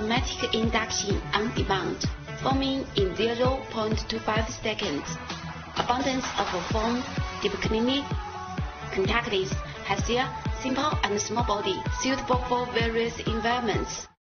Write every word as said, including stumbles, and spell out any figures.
automatic induction on demand, forming in zero point two five seconds. Abundance of foam, deep cleaning, contactless, has a simple and small body, suitable for various environments.